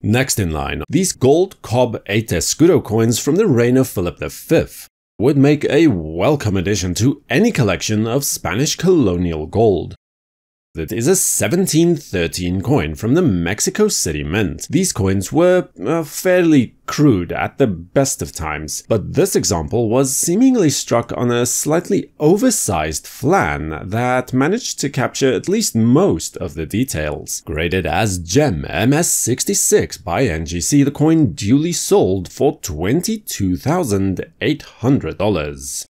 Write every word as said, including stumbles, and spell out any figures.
Next in line, these gold Cobb eight Escudo coins from the reign of Philip the fifth would make a welcome addition to any collection of Spanish colonial gold. It is a seventeen thirteen coin from the Mexico City Mint. These coins were uh, fairly crude at the best of times, but this example was seemingly struck on a slightly oversized flan that managed to capture at least most of the details. Graded as Gem M S sixty-six by N G C, the coin duly sold for twenty-two thousand eight hundred dollars.